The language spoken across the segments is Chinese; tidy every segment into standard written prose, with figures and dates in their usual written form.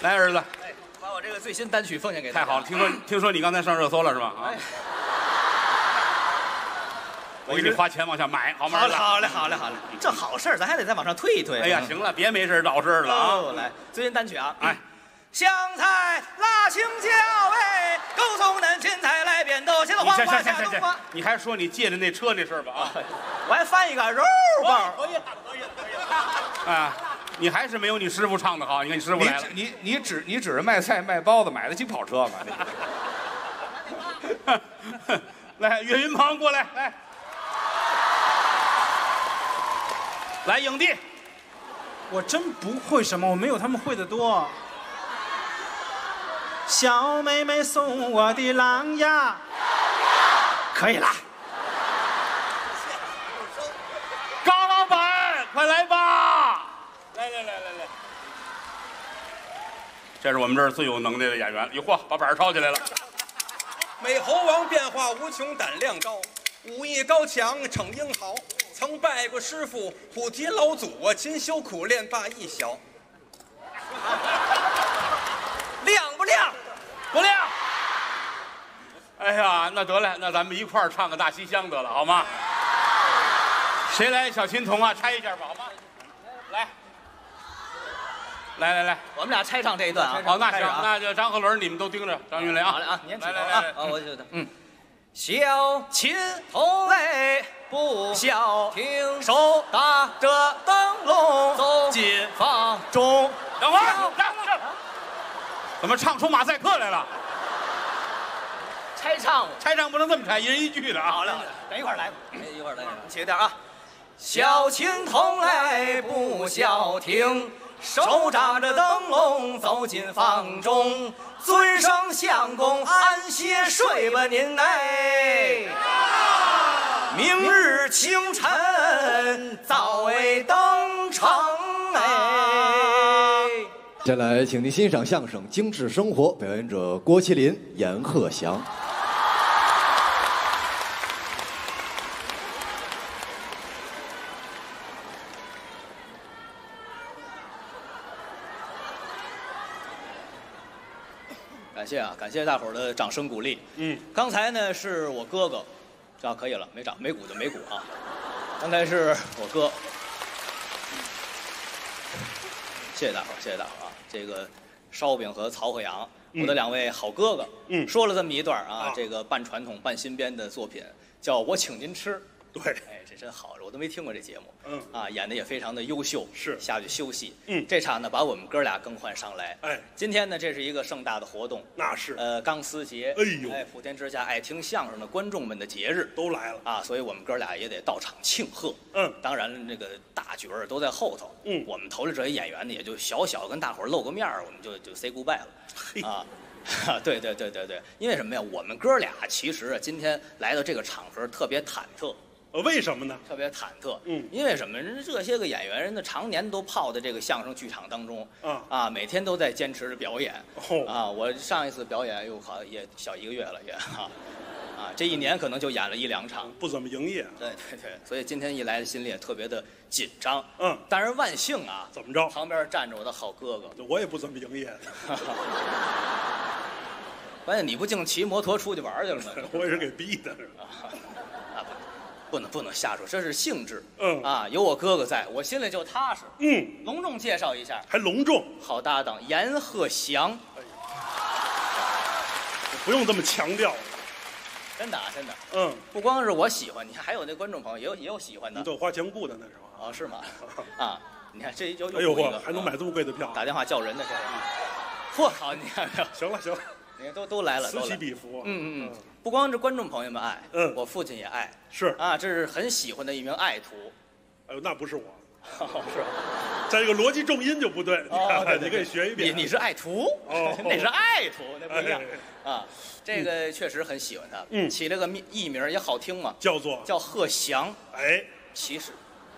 来，儿子， 把我这个最新单曲奉献给大家。 太好了！听说你刚才上热搜了是吧？啊，我给你花钱往下买，好吗？ 好嘞，这好事儿咱还得再往上推一推。 哎呀，行了，别没事找事了啊！ 来，最新单曲啊， 哎。 香菜辣青椒哎，勾葱嫩芹菜来扁豆，茄子黄瓜下冬瓜。 你还说你借的那车那事儿吧啊？ 我还翻一个肉包。 可以了。啊，你还是没有你师傅唱的好。你看你师傅来了， 你指着卖菜卖包子买得起跑车吗？ 来，岳云鹏过来，来影帝。 我真不会什么，我没有他们会的多。小妹妹送我的狼牙，可以了。 高老板，快来吧！来，这是我们这儿最有能耐的演员。哟嚯，把板儿抄起来了。 美猴王变化无穷，胆量高，武艺高强，逞英豪。曾拜过师傅，虎提老祖啊，勤修苦练罢一小。 亮不亮？ 不亮。哎呀，那得了，那咱们一块儿唱个《大西厢》得了，好吗？谁来小琴童啊？拆一下吧，好吗？来， 我们俩拆唱这一段啊。 好，那行，那就张鹤伦，你们都盯着张云雷啊。 好嘞啊，您来啊，我觉得小琴童哎，不消停，手打着灯笼走进房中。 等会儿，怎么唱出马赛克来了？拆唱不能这么拆，一人一句的啊。 好嘞，等一会儿来吧，一会儿来，起点啊。小琴童哎，不消停，手扎着灯笼走进房中，尊上相公安歇睡吧您哎，明日清晨早为登城哎。 接下来，请您欣赏相声《精致生活》，表演者郭麒麟、阎鹤祥。 感谢大伙儿的掌声鼓励。刚才呢是我哥哥，这样可以了，没鼓就没鼓啊。刚才是我哥，谢谢大伙儿啊。这个烧饼和曹鹤阳，我的两位好哥哥，说了这么一段啊，这个半传统半新编的作品，叫我请您吃。 对， 哎，这真好，我都没听过这节目。演的也非常的优秀， 是下去休息。这场呢把我们哥俩更换上来。 哎， 今天呢这是一个盛大的活动， 那是钢丝节。 哎呦， 普天之下爱听相声的观众们的节日都来了啊，所以我们哥俩也得到场庆贺。当然这个大角儿都在后头。我们头里这些演员呢，也就小跟大伙儿露个面儿，我们就 say goodbye 了。啊。对，因为什么呀？我们哥俩其实啊，今天来到这个场合特别忐忑。 为什么呢？ 特别忐忑。因为什么？人这些个演员，人家常年都泡在这个相声剧场当中。每天都在坚持着表演。我上一次表演好像也小1个月了也这一年可能就演了1、2场， 不怎么营业。 对，所以今天一来的心里也特别的紧张。但是万幸啊， 怎么着？ 旁边站着我的好哥哥。 我也不怎么营业的。 关键你不净骑摩托出去玩去了吗？ 我也是给逼的。 不能瞎说，这是性质。有我哥哥在，我心里就踏实。隆重介绍一下， 还隆重， 好搭档阎鹤祥。 不用这么强调。 真的。不光是我喜欢，你看还有那观众朋友也有喜欢的。 你都花钱雇的那时候。 是吗？你看这又哎呦嚯，还能买这么贵的票？ 打电话叫人的这。嚯，好，你看没有？ 行了。 你看都来了， 此起彼伏。 不光是观众朋友们爱，我父亲也爱。 是啊，这是很喜欢的一名爱徒。 哎呦，那不是我。 是。 在这个逻辑重音就不对。你可以学一遍。 你是爱徒，那是爱徒，那不一样这个确实很喜欢他。起了个艺名也好听嘛，叫鹤祥。 哎， 其实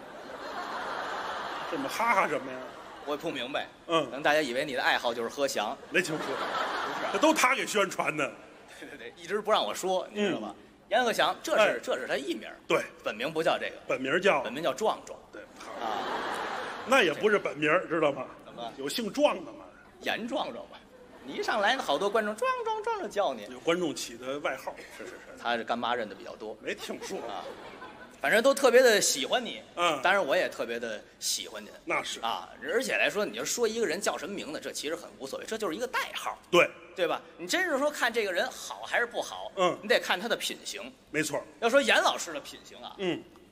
这么哈哈什么呀？ 我也不明白。可能大家以为你的爱好就是鹤祥。 没听说。这都他给宣传的。 对，一直不让我说，你知道吧？阎鹤祥，这是他艺名。 对， 本名不叫这个， 本名叫壮壮。 对那也不是本名，知道吗？ 怎么了？ 有姓壮的吗？ 严壮壮嘛。你一上来，好多观众壮壮叫你。 有观众起的外号，是。 他是干妈认的比较多， 没听说啊。反正都特别的喜欢你，当然我也特别的喜欢您， 那是啊。而且来说，你就说一个人叫什么名字，这其实很无所谓，这就是一个代号，对吧？你真是说看这个人好还是不好，你得看他的品行， 没错。 要说严老师的品行啊，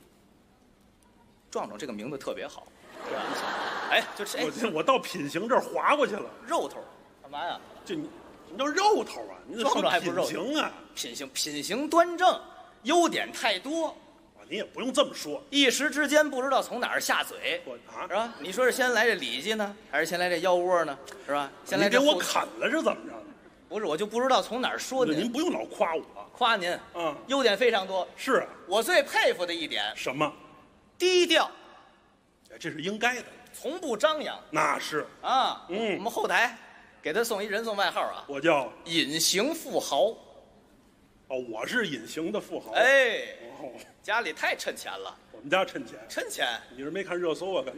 壮壮这个名字特别好，对吧？哎，就是我到品行这儿划过去了， 肉头，干嘛呀？ 就你叫肉头啊？你壮壮还不是肉头品行啊？ 品行端正，优点太多。 你也不用这么说， 一时之间不知道从哪儿下嘴，是吧？你说是先来这里脊呢，还是先来这腰窝呢？是吧？先来这你给我砍了是怎么着？ 不是，我就不知道从哪儿说您。 您不用老夸我， 夸您，优点非常多。 是啊， 我最佩服的一点， 什么？ 低调。 这是应该的， 从不张扬。 那是啊，我们后台给他送一人送外号啊， 我叫隐形富豪。 哦，我是隐形的富豪。 哎，家里太趁钱了。 我们家趁钱。 趁钱？ 你是没看热搜啊？刚才。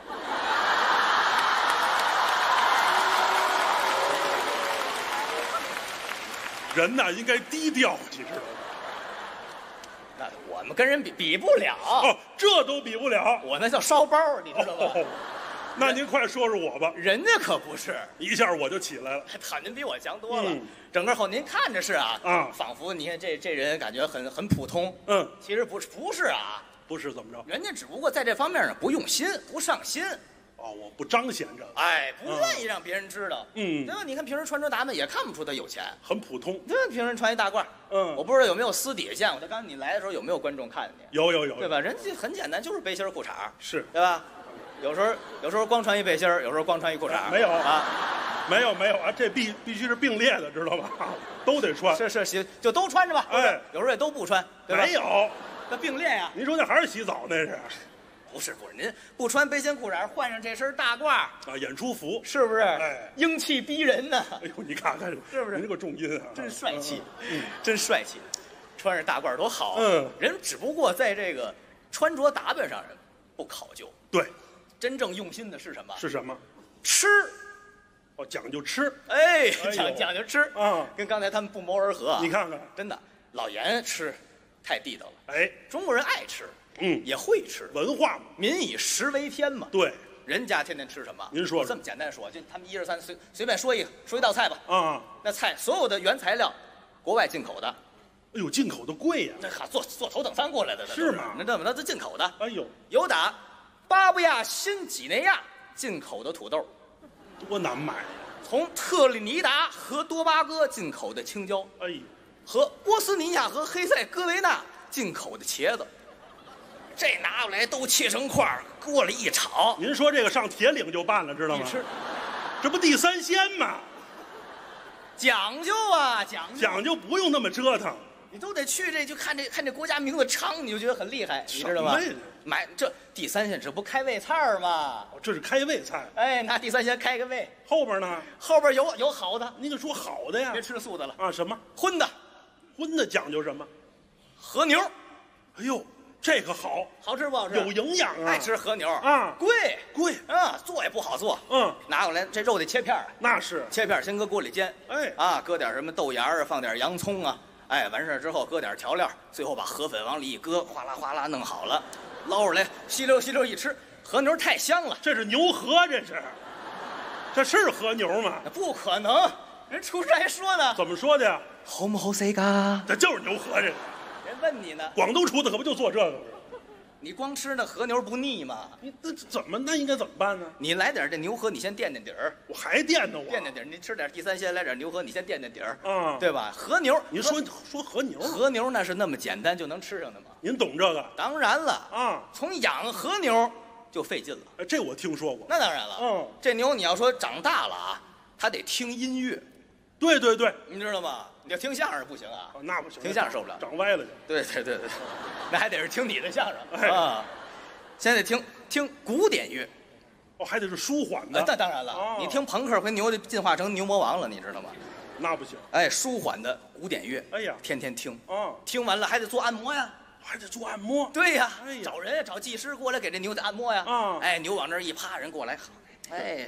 人呐，应该低调，你知道吗？ 那我们跟人比不了。 哦，这都比不了。 我那叫烧包，你知道吗？ 那您快说说我吧。 人家可不是， 一下我就起来了。 他您比我强多了。整个后您看着是啊，仿佛你看这人感觉很普通。其实不是啊。 不是怎么着？ 人家只不过在这方面呢不用心，不上心。 哦，我不彰显着。 哎，不愿意让别人知道。对吧？你看平时穿着打扮也看不出他有钱， 很普通。 对，平时穿一大褂。我不知道有没有私底下见过他。刚才你来的时候有没有观众看见你？ 有， 对吧？人家很简单，就是背心裤衩， 是， 对吧？有时候光穿一背心，有时候光穿一裤衩。 没有啊，没有啊，这必须是并列的，知道吗？都得穿。 是行，就都穿着吧。 哎， 有时候也都不穿，对吧？ 没有， 那并列呀。 您说那还是洗澡那是？ 不是，您不穿背心裤衩，换上这身大褂啊， 演出服是不是？ 哎， 英气逼人呢。 哎呦，你看看是不是？ 您这个重音啊， 真帅气，真帅气，穿着大褂多好。人只不过在这个穿着打扮上人不考究。 对， 真正用心的是什么？ 是什么？ 吃。 哦，讲究吃。 哎，讲究吃啊， 跟刚才他们不谋而合。 你看看， 真的，老严吃太地道了。 哎， 中国人爱吃。也会吃， 文化嘛， 民以食为天嘛。 对， 人家天天吃什么？ 您说这么简单说，就他们1、2、3随便说一道菜吧。那菜所有的原材料，国外进口的。 哎呦，进口的贵呀！ 那坐头等舱过来的， 是吗？ 那这进口的。 哎呦， 有打巴布亚新几内亚进口的土豆， 多难买！ 从特立尼达和多巴哥进口的青椒， 哎呦， 和波斯尼亚和黑塞哥维那进口的茄子。这拿过来都切成块儿，过来一炒。 您说这个上铁岭就办了，知道吗？ 吃， 这不地三鲜吗？ 讲究啊， 讲究不用那么折腾。 你都得去这就看这国家名字昌，你就觉得很厉害，你知道吗？买这地三鲜，这不开胃菜吗？ 这是开胃菜。 哎，拿地三鲜开个胃。 后边呢？ 后边有好的。 你可说好的呀？ 别吃素的了啊？什么？ 荤的。 荤的讲究什么？ 和牛。 哎呦。这个好吃不好吃？ 有营养啊！ 爱吃和牛啊， 贵啊，做也不好做。拿过来这肉得切片儿， 那是切片儿先搁锅里煎。搁点什么豆芽啊，放点洋葱啊，完事之后搁点调料，最后把河粉往里一搁，哗啦哗啦弄好了，捞出来吸溜一吃，和牛太香了。 这是牛河，这是和牛吗？ 不可能，人厨师还说呢。 怎么说的呀？ 好不好吃噶？ 这就是牛河人问你呢？ 广东厨子可不就做这个？ 你光吃那和牛不腻吗？ 你那应该怎么办呢？ 你来点这牛河，你先垫底儿。 我还垫呢， 垫底儿。你吃点地三鲜，来点牛河，你先垫底儿。 对吧？和牛， 您说和牛？ 和牛那是那么简单就能吃上的吗？ 您懂这个？ 当然了从养和牛就费劲了。 这我听说过。 那当然了。这牛你要说长大了啊，它得听音乐。 对， 你知道吗？你要听相声不行啊， 那不行， 听相声受不了， 长歪了就。 对，那还得是听你的相声啊。现在得听古典乐， 还得是舒缓的。 那当然了，你听朋克回牛就进化成牛魔王了，你知道吗？ 那不行。 舒缓的古典乐，天天听听完了还得做按摩呀， 还得做按摩。 对呀，找人找技师过来给这牛得按摩呀。牛往那儿一趴，人过来，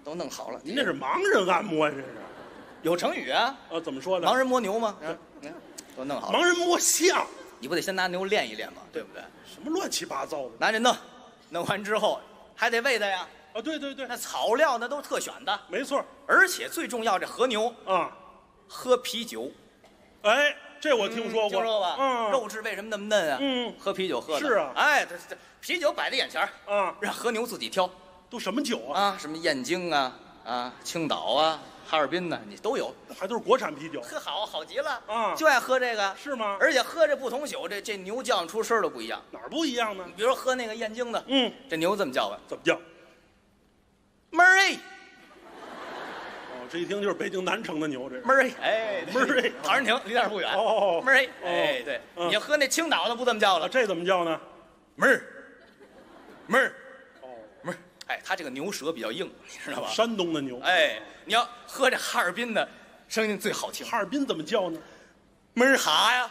都弄好了。 您这是盲人按摩呀？这是有成语啊？ 怎么说的？ 盲人摸牛吗？都弄好了。 盲人摸象， 你不得先拿牛练一练吗？对不对？ 什么乱七八糟的？ 拿着弄，弄完之后还得喂它呀。 对对对， 那草料那都是特选的， 没错。 而且最重要，这和牛啊， 喝啤酒。 哎，这我听说过， 听说过吧？ 嗯， 肉质为什么那么嫩啊？喝啤酒喝的。 是啊， 哎，这啤酒摆在眼前啊， 让和牛自己挑。 都什么酒啊？ 什么燕京啊，青岛啊，哈尔滨呢，你都有， 还都是国产啤酒， 喝好极了啊！ 就爱喝这个， 是吗？ 而且喝这不同酒，这牛叫出声都不一样， 哪儿不一样呢？ 比如说喝那个燕京的，这牛这么叫唤， 怎么叫？ 门儿哎！ 这一听就是北京南城的牛，这门儿哎， 门儿哎， 陶然亭离那儿不远哦， 门儿哎，哎对，你要喝那青岛的不这么叫了， 这怎么叫呢？ 门儿，门儿，门儿。哎，它这个牛舌比较硬，你知道吧？ 山东的牛。 哎，你要喝这哈尔滨的，声音最好听。 哈尔滨怎么叫呢？ 门儿哈呀！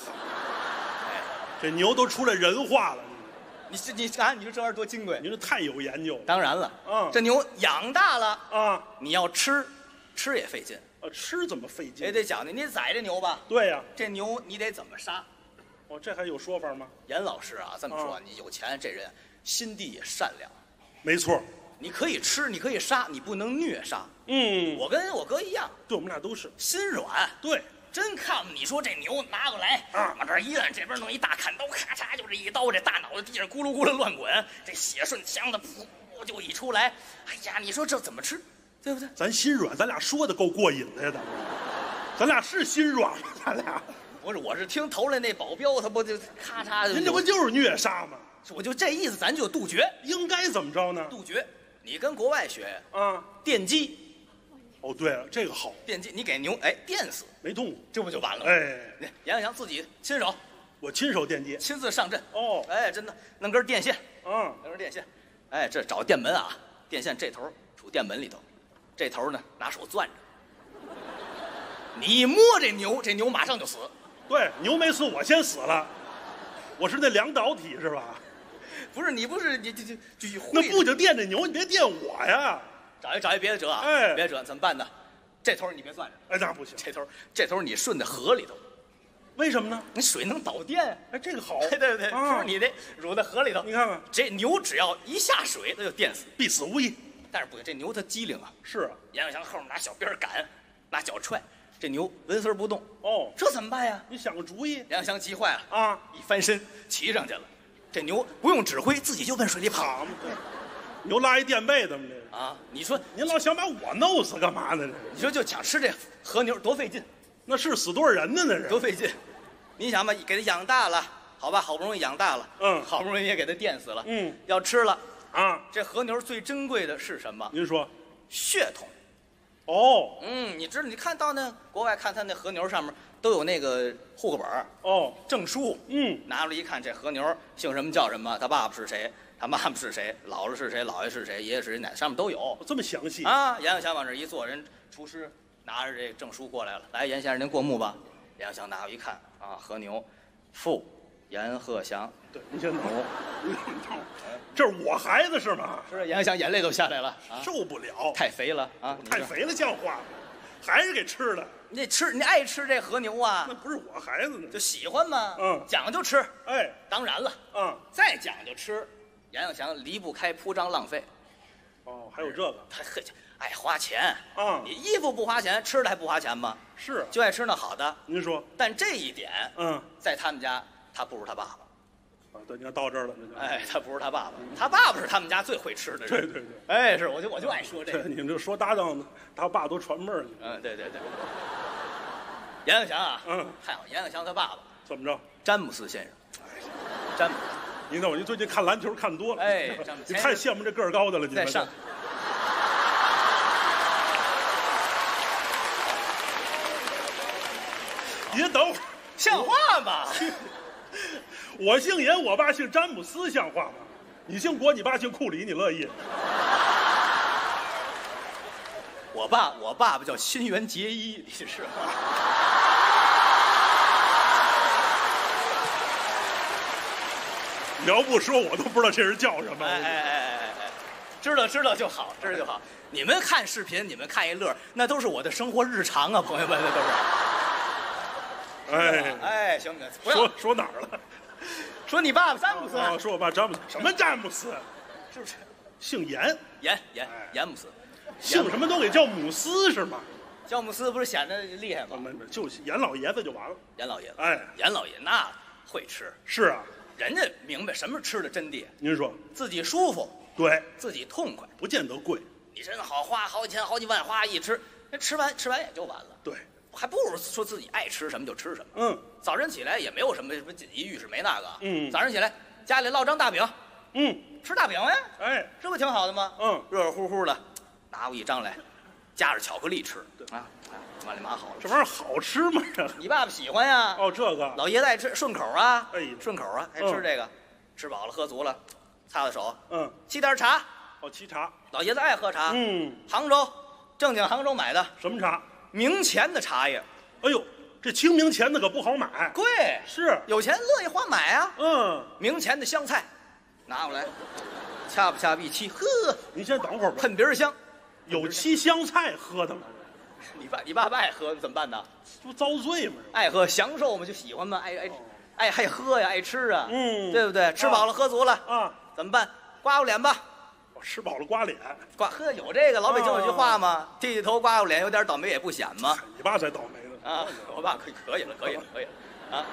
这牛都出来人话了。 你看，你说这玩意儿多金贵！ 您这太有研究了。 当然了，这牛养大了啊， 你要吃也费劲。 吃怎么费劲？ 也得讲究，你宰这牛吧。 对呀， 这牛你得怎么杀？ 这还有说法吗？ 严老师啊，这么说，你有钱，这人心地也善良。 没错， 你可以吃，你可以杀，你不能虐杀。我跟我哥一样， 对，我们俩都是心软。 对， 真看吧，你说这牛拿过来，往这一摁，这边弄一大砍刀，咔嚓就这一刀，这大脑袋地上咕噜咕噜乱滚，这血顺腔子噗就一出来。哎呀，你说这怎么吃，对不对？ 咱心软，咱俩说的够过瘾的呀，咱俩是心软吗？咱俩不是，我是听头来那保镖，他不就咔嚓就， 您这不就是虐杀吗？ 我就这意思，咱就杜绝。 应该怎么着呢？ 杜绝，你跟国外学电击。 对了，这个好。 电击，你给牛电死， 没动过， 这不就完了吗？杨小强自己亲手， 我亲手电击， 亲自上阵。真的弄根电线， 弄根电线，这找电门啊，电线这头杵电门里头，这头呢拿手攥着。你一摸这牛马上就死。 对，牛没死，我先死了。我是那两导体是吧？ 不是你那不就电这牛，你别电我呀！ 找一别的辙啊！别的辙怎么办呢？这头你别攥着， 那不行。 这头你顺在河里头， 为什么呢？ 你水能导电。 这个好。 对，是不是你得乳在河里头？ 你看看， 这牛只要一下水，它就电死， 必死无疑。 但是不行，这牛它机灵啊。 是啊， 杨小强后面拿小鞭赶，拿脚踹，这牛纹丝不动。 这怎么办呀？ 你想个主意。 杨小强急坏了一翻身骑上去了。这牛不用指挥，自己就奔水里跑。 牛拉一垫背怎么的你说您老想把我弄死干嘛呢？ 你说就想吃这和牛多费劲， 那是死多少人呢？那是多费劲。你想吧，给它养大了，好吧，好不容易养大了，好不容易也给它电死了，要吃了这和牛最珍贵的是什么？ 您说， 血统。你知道？你看到那国外看他那和牛上面都有那个户口本证书，拿出来一看，这和牛姓什么叫什么，他爸爸是谁，他妈妈是谁，姥姥是谁，姥爷是谁，爷爷是谁，奶奶上面都有， 这么详细杨小强往这一坐，人厨师拿着这证书过来了，来，严先生您过目吧。杨小强拿过一看和牛，父严鹤祥。 对，您先等，这是我孩子是吗？ 是，杨小强眼泪都下来了， 受不了， 太肥了太肥了像话吗？还是给吃了。 你爱吃这和牛啊？ 那不是我孩子呢， 就喜欢嘛。讲究吃。当然了。再讲究吃，杨小强离不开铺张浪费。 还有这个， 他爱花钱。你衣服不花钱，吃的还不花钱吗？ 是， 就爱吃那好的。 您说， 但这一点，在他们家，他不如他爸爸。 对，你看到这儿了， 他不如他爸爸，他爸爸是他们家最会吃的人。 对， 是，我就爱说这个。 你们这说搭档，他爸都传辈儿。 对。杨小强太好，杨小强他爸爸怎么着？ 詹姆斯先生，詹姆斯。 您看，我最近看篮球看多了，你太羡慕这个儿高的了，你在上。 您等会儿， 像话吗？ 我姓严，我爸姓詹姆斯，像话吗？你姓郭，你爸姓库里，你乐意？ 我爸爸叫新垣结衣，你是吗？ 你要不说，我都不知道这人叫什么。 知道就好，知道就好。你们看视频，你们看一乐，那都是我的生活日常啊，朋友们，那都是。哎，行，不要说哪儿了？ 说你爸爸詹姆斯。 说我爸詹姆斯，什么詹姆斯？ 是不是？ 姓严， 严姆斯， 姓什么都给叫姆斯是吗？ 叫姆斯不是显得厉害吗？ 没，就严老爷子就完了。 严老爷子， 哎， 严老爷那会吃。 是啊， 人家明白什么吃的真谛。 您说， 自己舒服， 对， 自己痛快， 不见得贵。 你真好花好几千好几万花一吃，那吃完也就完了。 对， 还不如说自己爱吃什么就吃什么。 嗯， 早晨起来也没有什么锦衣玉食，没那个。 嗯， 早上起来家里烙张大饼，吃大饼呀， 哎， 这不挺好的吗？热热乎乎的，拿过一张来，加上巧克力吃。啊，往里码好了。 这玩意儿好吃吗？这你爸爸喜欢呀？ 哦，这个老爷子爱吃，顺口啊。 哎， 顺口啊，爱吃这个。吃饱了喝足了，擦擦手。沏点茶。 哦，沏茶。 老爷子爱喝茶。杭州，正经杭州买的。 什么茶？ 明前的茶叶。 哎呦，这清明前的可不好买。 贵。 是。 有钱乐意花买啊。明前的香菜，拿过来，掐吧掐吧一沏，呵。 您先等会儿吧。 喷鼻儿香。 有沏香菜喝的吗？ 你爸爸爱喝怎么办呢？ 这不遭罪吗？ 爱喝享受嘛，就喜欢嘛，爱喝呀，爱吃啊，对不对？吃饱了喝足了啊， 怎么办？刮刮脸吧。 吃饱了刮脸， 有这个老北京有句话吗？剃头刮刮脸，有点倒霉也不显吗？ 你爸才倒霉呢啊！我爸可以了啊！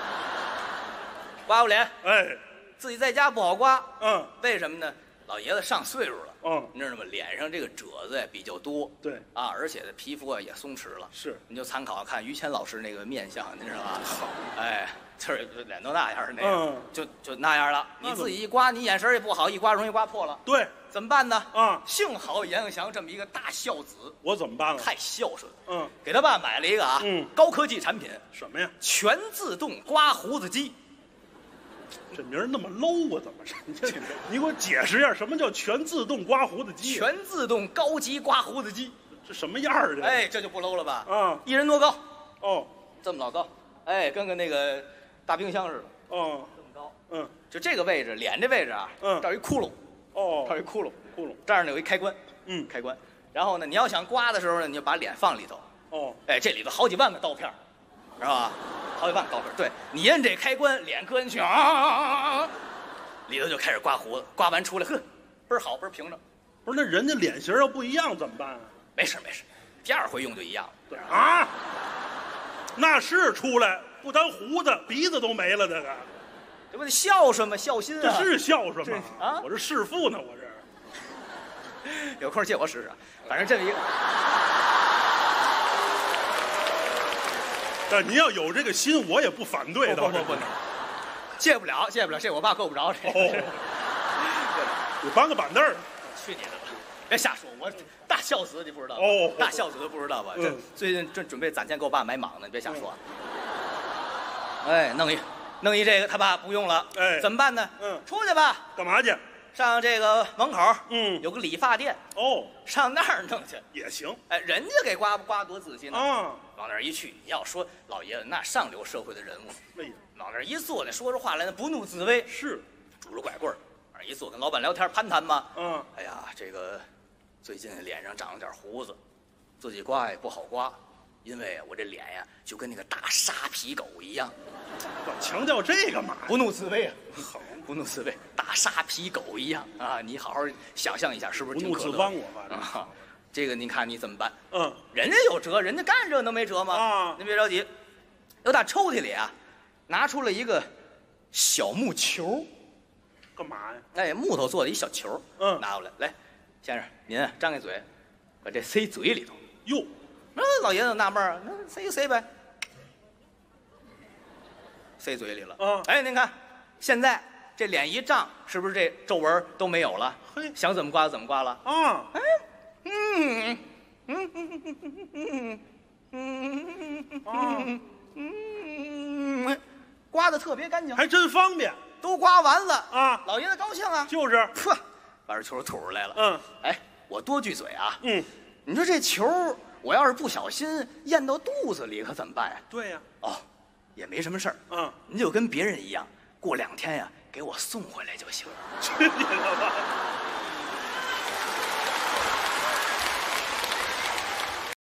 刮刮脸， 哎， 自己在家不好刮，为什么呢？老爷子上岁数了，你知道吗？脸上这个褶子呀比较多， 对啊，而且皮肤啊也松弛了， 是， 你就参考看于谦老师那个面相，你知道吧？好，哎，就是脸都那样的那个，就那样了。你自己一刮，你眼神也不好，一刮容易刮破了。 对， 怎么办呢？ 啊， 幸好阎鹤祥这么一个大孝子， 我怎么办了？ 太孝顺了。给他爸买了一个高科技产品， 什么呀？ 全自动刮胡子机。 这名儿那么 low 啊，怎么着？你给我解释一下，什么叫全自动刮胡子机？ 全自动高级刮胡子机， 这什么样儿的？ 哎，这就不 low 了吧？ 啊， 一人多高？ 哦， 这么老高，哎，跟个那个大冰箱似的。 哦， 这么高。 就这个位置，脸这位置啊，这儿一窟窿。 哦， 这儿一窟窿，这儿呢有一开关。开关。然后呢，你要想刮的时候呢，你就把脸放里头。 哦， 哎，这里头好几万个刀片，知道吧？好几万个刀片。对，你摁这开关，脸搁进去里头就开始刮胡子，刮完出来，呵，倍儿好，倍儿平整。 不是，那人家脸型要不一样怎么办啊？ 没事，第二回用就一样了。 对啊，那是出来不单胡子，鼻子都没了，这个， 这不得孝顺吗？孝心啊！ 这是孝顺吗？ 啊， 我这弑父呢，我这。 有空借我使使，反正这么一个。 但您要有这个心，我也不反对的。 不，借不了，这我爸够不着这。 你搬个板凳儿。 去你的吧！别瞎说，我大孝子你不知道？大孝子都不知道吧？这最近正准备攒钱给我爸买蟒呢，你别瞎说。哎，弄一这个，他爸不用了。哎，怎么办呢？出去吧。 干嘛去？ 上这个门口，有个理发店。上那儿弄去也行。 哎，人家给刮多仔细呢。往那儿一去，你要说老爷子那上流社会的人物，往那儿一坐，那说出话来那不怒自威。 是， 拄着拐棍儿，往那儿一坐，跟老板聊天攀谈嘛。哎呀，这个最近脸上长了点胡子，自己刮也不好刮，因为我这脸呀就跟那个大沙皮狗一样。 强调这个嘛？ 不怒自威啊！好，不怒自威，大沙皮狗一样啊！你好好想象一下，是不是挺可乐？ 不怒自帮我吧？ 这个您看你怎么办？人家有辙，人家干这能没辙吗？您别着急，由打抽屉里啊，拿出了一个小木球。 干嘛呀？ 哎，木头做的一小球。拿过来，来，先生您张开嘴，把这塞嘴里头。 哟， 那老爷子纳闷儿，那塞呗，塞嘴里了。哎，您看，现在这脸一胀，是不是这皱纹都没有了？ 嘿， 想怎么刮怎么刮了。哎。刮的特别干净， 还真方便。 都刮完了啊， 老爷子高兴啊， 就是， 把这球吐出来了。哎，我多句嘴啊。 你说这球，我要是不小心咽到肚子里，可怎么办呀？ 对呀。 也没什么事儿。您就跟别人一样，过2天呀，给我送回来就行。 去你的吧！